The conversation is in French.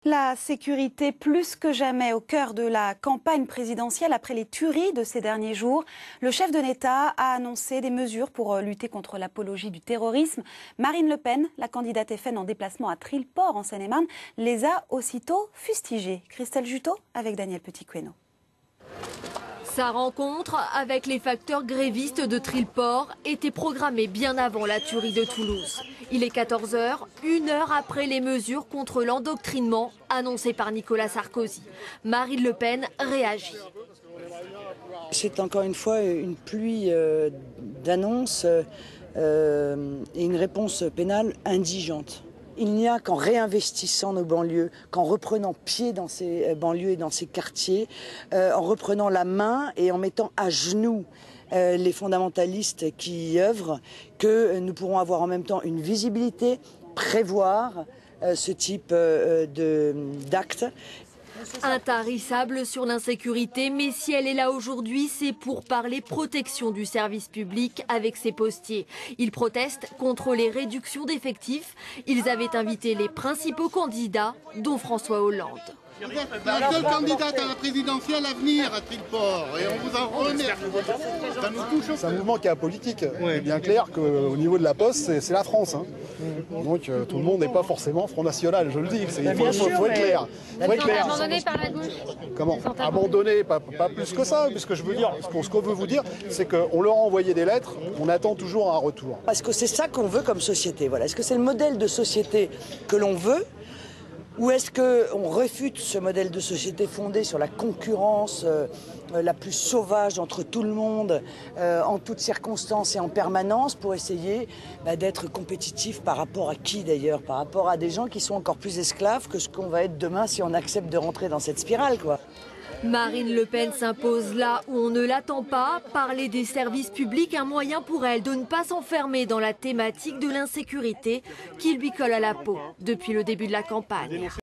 La sécurité plus que jamais au cœur de la campagne présidentielle après les tueries de ces derniers jours. Le chef de l'État a annoncé des mesures pour lutter contre l'apologie du terrorisme. Marine Le Pen, la candidate FN en déplacement à Trillport en Seine-et-Marne, les a aussitôt fustigées. Christelle Juteau avec Daniel Petit-Queno. Sa rencontre avec les facteurs grévistes de Trillport était programmée bien avant la tuerie de Toulouse. Il est 14 h, 1 heure après les mesures contre l'endoctrinement annoncées par Nicolas Sarkozy. Marine Le Pen réagit. C'est encore une fois une pluie d'annonces et une réponse pénale indigente. Il n'y a qu'en réinvestissant nos banlieues, qu'en reprenant pied dans ces banlieues et dans ces quartiers, en reprenant la main et en mettant à genoux les fondamentalistes qui y œuvrent, que nous pourrons avoir en même temps une visibilité, prévoir ce type d'actes. Intarissable sur l'insécurité, mais si elle est là aujourd'hui, c'est pour parler protection du service public avec ses postiers. Ils protestent contre les réductions d'effectifs. Ils avaient invité les principaux candidats, dont François Hollande. La seule candidate à la présidentielle à venir à Trillport et on vous en remercie. Ça nous touche. C'est un mouvement qui est apolitique. Il est bien clair qu'au niveau de la Poste, c'est la France. Hein. Donc tout le monde n'est pas forcément Front National, je le dis. Il faut être clair. Abandonné par la gauche. Comment? Abandonné, pas plus que ça. Puisque je veux dire, ce qu'on veut vous dire, c'est qu'on leur a envoyé des lettres, on attend toujours un retour. Est-ce que c'est ça qu'on veut comme société? Voilà. Est-ce que c'est le modèle de société que l'on veut? Ou est-ce qu'on refute ce modèle de société fondé sur la concurrence la plus sauvage entre tout le monde, en toutes circonstances et en permanence, pour essayer d'être compétitif par rapport à qui d'ailleurs? Par rapport à des gens qui sont encore plus esclaves que ce qu'on va être demain si on accepte de rentrer dans cette spirale, quoi. Marine Le Pen s'impose là où on ne l'attend pas. Parler des services publics, un moyen pour elle de ne pas s'enfermer dans la thématique de l'insécurité qui lui colle à la peau depuis le début de la campagne.